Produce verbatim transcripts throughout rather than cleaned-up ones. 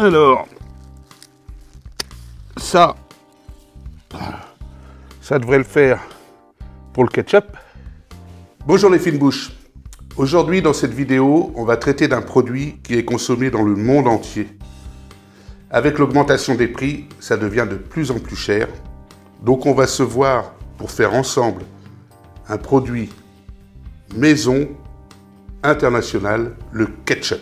Alors, ça, ça devrait le faire pour le ketchup. Bonjour les fines bouches. Aujourd'hui, dans cette vidéo, on va traiter d'un produit qui est consommé dans le monde entier. Avec l'augmentation des prix, ça devient de plus en plus cher. Donc on va se voir pour faire ensemble un produit maison international, le ketchup.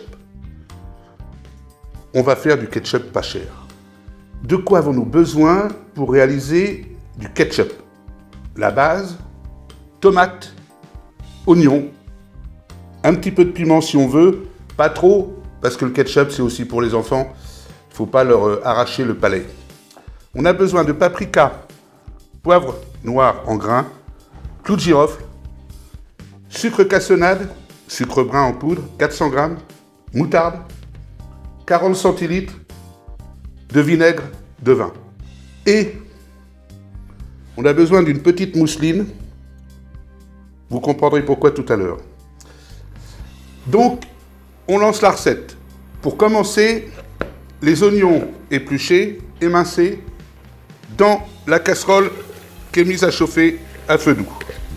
On va faire du ketchup pas cher. De quoi avons-nous besoin pour réaliser du ketchup? La base, tomates, oignons, un petit peu de piment si on veut, pas trop, parce que le ketchup c'est aussi pour les enfants, il ne faut pas leur euh, arracher le palais. On a besoin de paprika, poivre noir en grains, clou de girofle, sucre cassonade, sucre brun en poudre, quatre cents grammes, moutarde, quarante centilitres de vinaigre de vin. Et on a besoin d'une petite mousseline. Vous comprendrez pourquoi tout à l'heure. Donc, on lance la recette. Pour commencer, les oignons épluchés, émincés, dans la casserole qui est mise à chauffer à feu doux.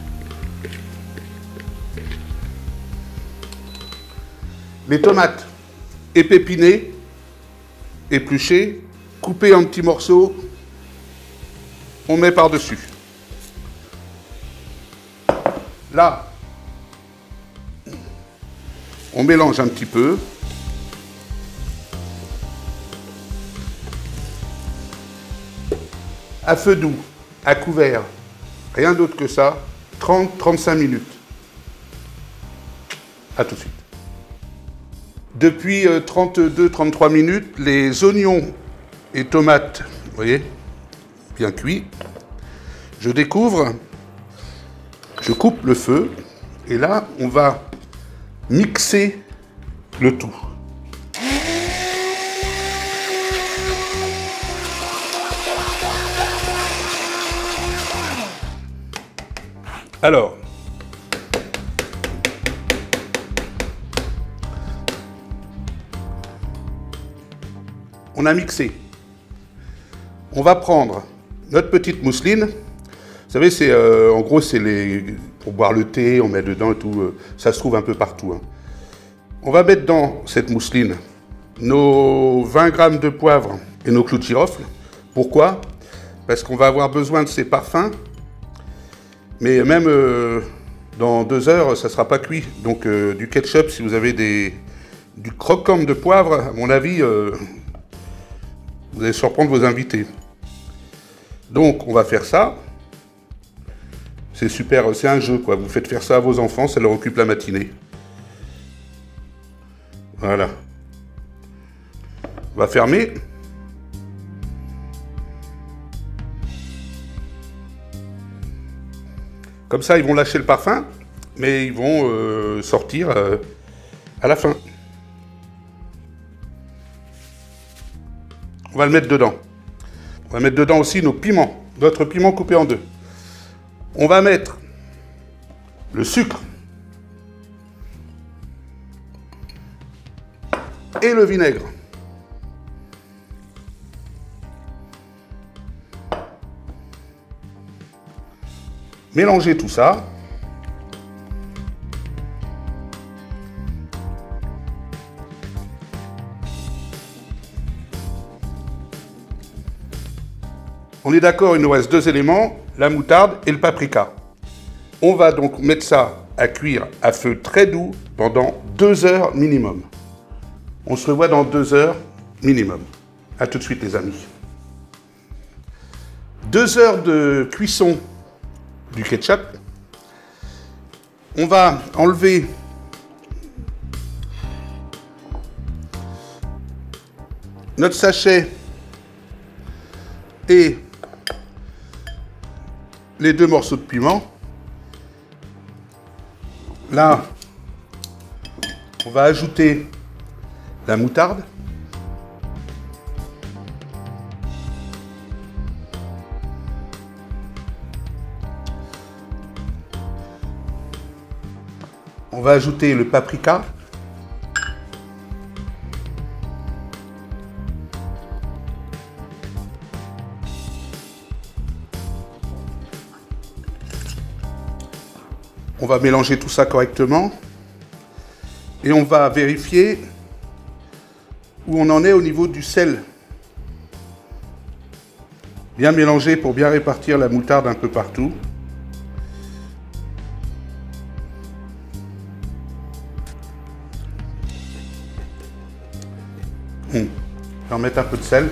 Les tomates épépinées, épluchées, coupées en petits morceaux, on met par-dessus. Là, on mélange un petit peu. À feu doux, à couvert, rien d'autre que ça, trente à trente-cinq minutes. À tout de suite. Depuis trente-deux à trente-trois minutes, les oignons et tomates, vous voyez, bien cuits. Je découvre, je coupe le feu, et là, on va mixer le tout. Alors, on a mixé. On va prendre notre petite mousseline. Vous savez, c'est euh, en gros, c'est les pour boire le thé, on met dedans et tout. Euh, ça se trouve un peu partout. Hein. On va mettre dans cette mousseline nos vingt grammes de poivre et nos clous de girofle. Pourquoi? Parce qu'on va avoir besoin de ces parfums. Mais même euh, dans deux heures, ça ne sera pas cuit. Donc euh, du ketchup, si vous avez des, du croquant de poivre, à mon avis, euh, vous allez surprendre vos invités. Donc on va faire ça. C'est super, c'est un jeu quoi. Vous faites faire ça à vos enfants, ça leur occupe la matinée. Voilà. On va fermer. Comme ça, ils vont lâcher le parfum, mais ils vont euh, sortir euh, à la fin. On va le mettre dedans. On va mettre dedans aussi nos piments, notre piment coupé en deux. On va mettre le sucre et le vinaigre. Mélangez tout ça. On est d'accord, il nous reste deux éléments, la moutarde et le paprika. On va donc mettre ça à cuire à feu très doux pendant deux heures minimum. On se revoit dans deux heures minimum. A tout de suite les amis. Deux heures de cuisson du ketchup. On va enlever notre sachet et les deux morceaux de piment. Là, on va ajouter la moutarde. On va ajouter le paprika. On va mélanger tout ça correctement. Et on va vérifier où on en est au niveau du sel. Bien mélanger pour bien répartir la moutarde un peu partout. Hum. Je vais en mettre un peu de sel.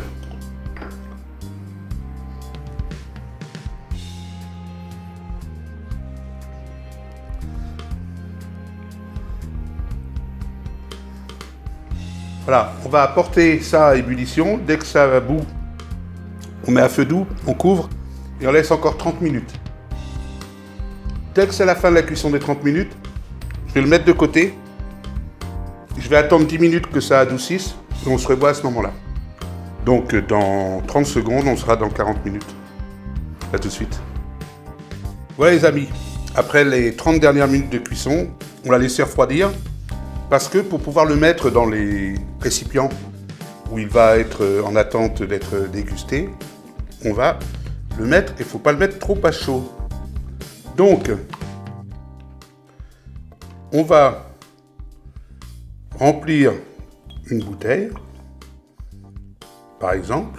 Voilà, on va apporter ça à ébullition. Dès que ça bout, on met à feu doux, on couvre et on laisse encore trente minutes. Dès que c'est la fin de la cuisson des trente minutes, je vais le mettre de côté. Je vais attendre dix minutes que ça adoucisse et on se revoit à ce moment-là. Donc dans trente secondes, on sera dans quarante minutes. À tout de suite. Voilà les amis, après les trente dernières minutes de cuisson, on l'a laissé refroidir. Parce que pour pouvoir le mettre dans les récipients où il va être en attente d'être dégusté, on va le mettre, et il ne faut pas le mettre trop à chaud. Donc, on va remplir une bouteille, par exemple.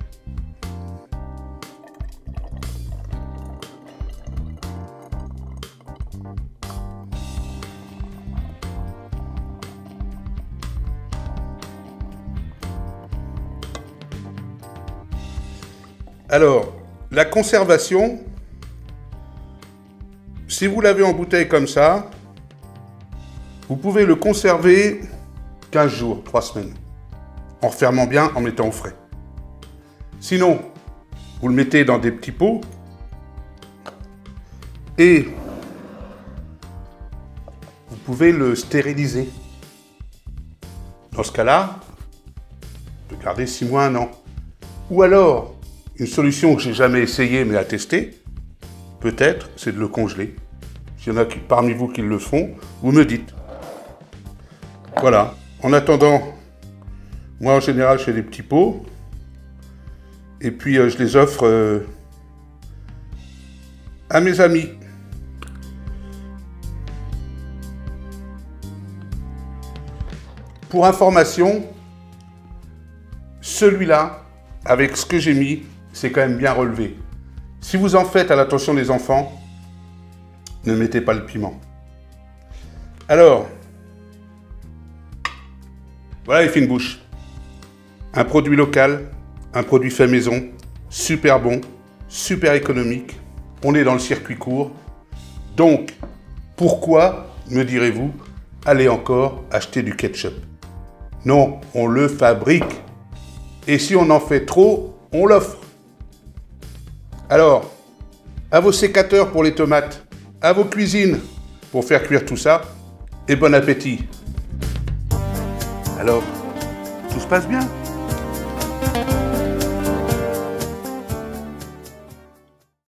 Alors, la conservation, si vous l'avez en bouteille comme ça, vous pouvez le conserver quinze jours, trois semaines, en refermant bien, en mettant au frais. Sinon, vous le mettez dans des petits pots et vous pouvez le stériliser. Dans ce cas-là, on peut garder six mois, un an. Ou alors, une solution que j'ai jamais essayé mais à tester, peut-être, c'est de le congeler. S'il y en a qui, parmi vous qui le font, vous me dites. Voilà. En attendant, moi en général je fais des petits pots et puis euh, je les offre euh, à mes amis. Pour information, celui-là, avec ce que j'ai mis, c'est quand même bien relevé. Si vous en faites à l'attention des enfants, ne mettez pas le piment. Alors, voilà les fines bouches. Un produit local, un produit fait maison, super bon, super économique. On est dans le circuit court. Donc, pourquoi, me direz-vous, aller encore acheter du ketchup? Non, on le fabrique. Et si on en fait trop, on l'offre. Alors, à vos sécateurs pour les tomates, à vos cuisines pour faire cuire tout ça, et bon appétit. Alors, tout se passe bien?